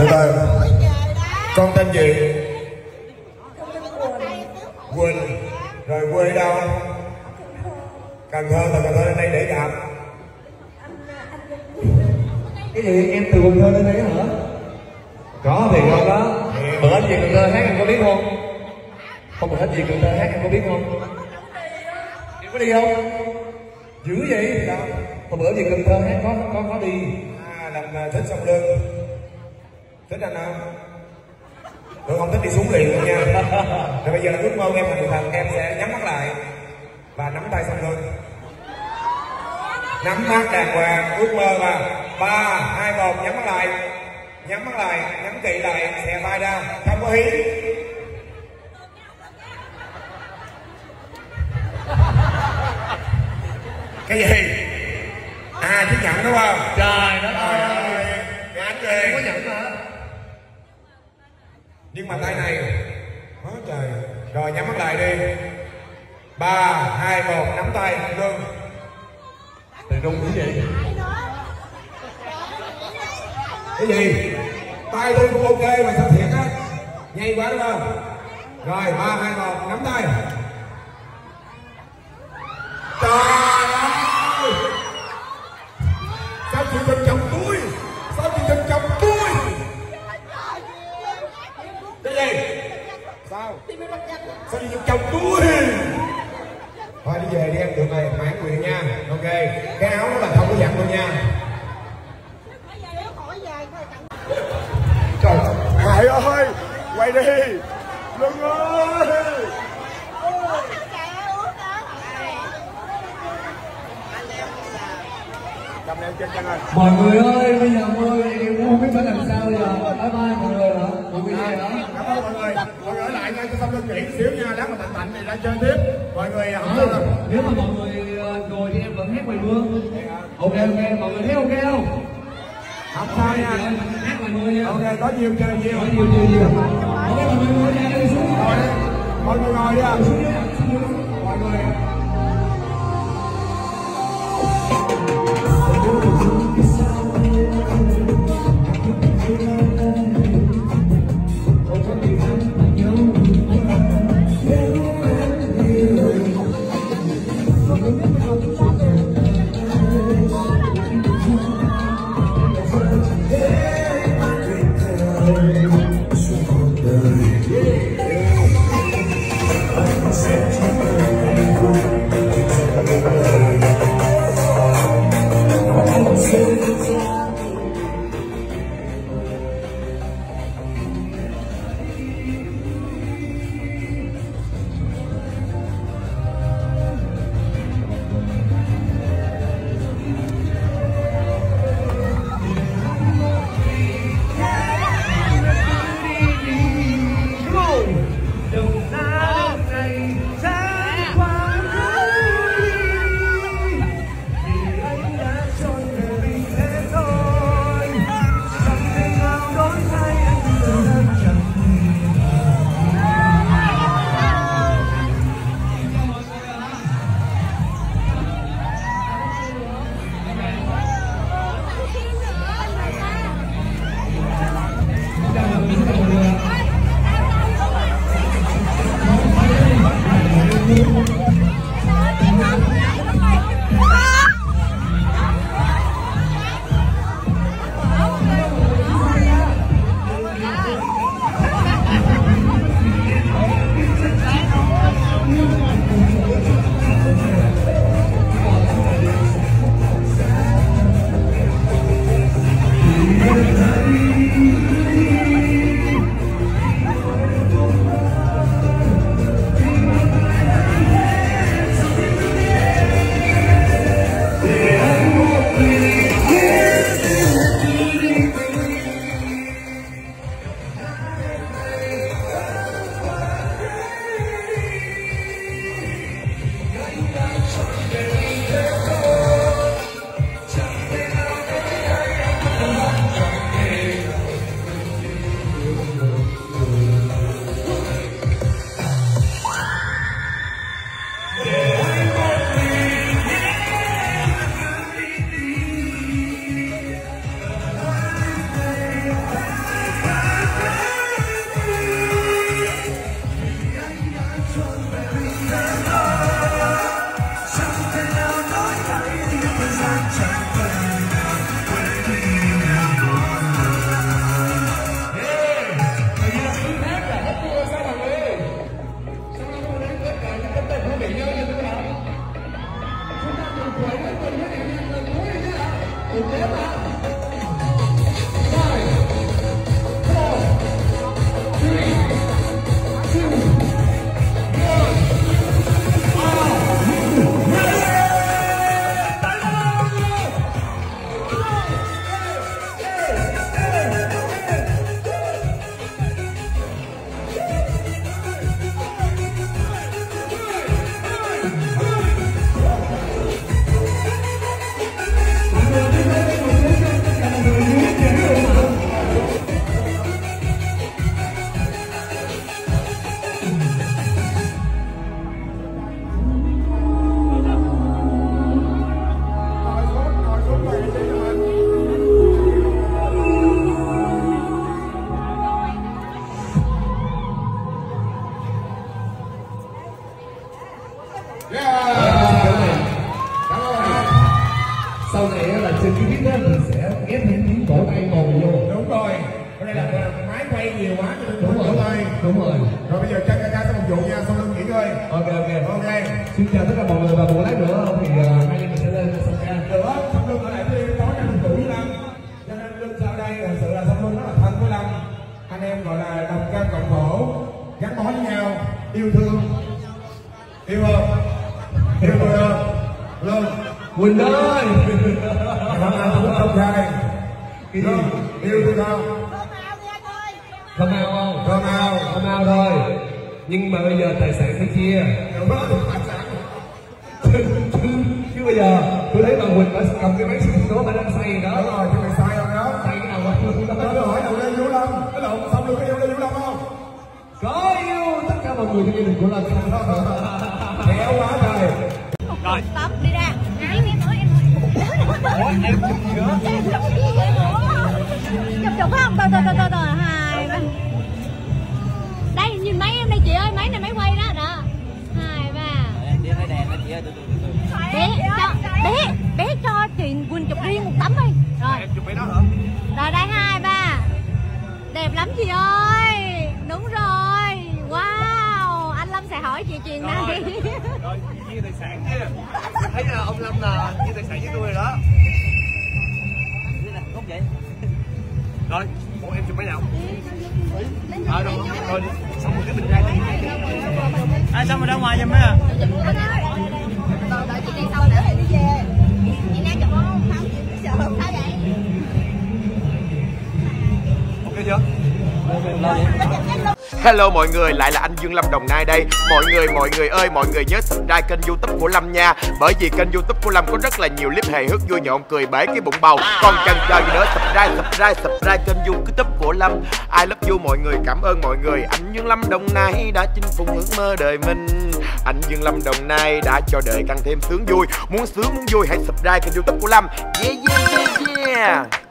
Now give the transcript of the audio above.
từ. Con tên gì? Quỳnh. Rồi quê đâu? Cần Thơ. Từ Cần Thơ lên đây để gặp. Cái gì em từ Cần Thơ lên đây hả? Có thì không đó. Bữa hết gì Cần Thơ hát em có biết không? Không bữa hết gì Cần Thơ hát em có biết không? Em có đi không? Dữ vậy? Đâu? Hôm bữa gì Cần Thơ hát có đi. Làm thích sông lưng. Thích anh không? Tôi không thích đi xuống liền luôn nha. Rồi bây giờ là ước mơ em thành thần, em sẽ nhắm mắt lại và nắm tay sông lưng. Nắm mắt đàng hoàng, ước mơ mà. 3, 2, 1, nhắm mắt lại. Nhắm mắt lại, nhắm kỹ lại, xè vai ra, không có hí. Cái gì? Chiếc nhẫn đúng không? Trời đất ơi. Cái anh gì? Có nhẫn hả? Nhưng mà tay này. Trời. Rồi nhắm mắt lại đi. 3, 2, 1, nắm tay, lưng. Thì rung cái gì? Cái gì? Tay tôi cũng ok mà sao thiệt á? Nhanh quá đúng không? Rồi 3, 2, 1, nắm tay. Trời ơi! Sao chị trân trọng tôi? Sao chị trân trọng tôi? Cái gì? Sao? Sao chị trân trọng tôi? Thôi đi về đi em, tụi này mãn nguyện nha. Ok. Cái áo đó là không có giặt đâu nha. Trời Hải ơi, quay đi. Lưng ơi. Mọi người ơi, bây giờ mưa em cũng không biết phải làm sao bây giờ. Bye bye mọi người hả? Mọi người về hả? Cảm ơn mọi người. Mọi người ở lại ngay cho xong lưng nghỉ xíu nha. Lát mà tạnh thì ra chơi tiếp. Mọi người nếu mà mọi người ngồi thì em vẫn hát ngoài mưa. Ok, mọi người thấy ok không? Không sao nha. Hát ngoài mưa nha. Ok, có nhiều chơi nhiều. Có nhiều. Ok, mọi người ngồi ra đi xuống. Mọi người ngồi đi ạ. Mọi người. đúng rồi. Rồi bây giờ chân ca sẽ một vụ nha, xong lưng nghỉ ngơi. Ok. Ok. Xin chào tất cả mọi người và một lát nữa thì hai anh em mình sẽ lên sân ca. Được á, xong lưng ở lại với em tối nay mình đủ với Lâm. Cho nên lưng sau đây thật sự là xong lưng rất là thân với Lâm. Anh em gọi là đồng cam cộng khổ, gắn bó với nhau, yêu thương. Yêu không? Yêu tôi không? Luôn. Quỳnh ơi. Hôm nay tôi không trai. Cái gì? Yêu tôi không? Không ao không? Không ao thôi. Nhưng mà bây giờ tài sản phải chia. Chứ bây giờ tôi thấy bà Quỳnh bà cầm cái máy xịt đó bà đang xay gì đó. Đúng rồi, chứ mày sai không đó? Xay cái nào mà Nó hỏi đầu lên Vũ Lâm, cái lộn xong được cái yêu lên Vũ Lâm không? có yêu tất cả mọi người trong gia đình của Lâm. Khéo quá trời. Rồi. Tóm đi ra. Chụp không? Từ hai ba. Đây nhìn máy em đây chị ơi, máy này máy quay đó đó. 2 3. Bé cho chị Quỳnh chụp riêng một tấm đi. Rồi. Em chụp cái đó hả? Rồi đây 2 3. Đẹp lắm chị ơi. Đúng rồi. Wow, anh Lâm sẽ hỏi chị chuyện này. Rồi chia tài sản chứ. Thấy là ông Lâm là chia tài sản với tôi rồi đó. Không vậy. Rồi, bọn em chụp mấy nào? Rồi, xong rồi cái mình ra đi. Xong rồi ra ngoài giùm á. Đợi chị đi sau nữa thì đi về. Chị đang chụp không? Không, sợ không sao vậy? Ok chưa? Hello mọi người, lại là anh Dương Lâm Đồng Nai đây. Mọi người ơi, mọi người nhớ subscribe kênh YouTube của Lâm nha. Bởi vì kênh YouTube của Lâm có rất là nhiều clip hài hước vui nhộn cười bể cái bụng bầu. Còn chần chờ gì nữa, subscribe kênh YouTube của Lâm. I love you mọi người, cảm ơn mọi người. Anh Dương Lâm Đồng Nai đã chinh phục ước mơ đời mình. Anh Dương Lâm Đồng Nai đã cho đời càng thêm sướng vui. Muốn sướng muốn vui hãy subscribe kênh YouTube của Lâm. Yeah.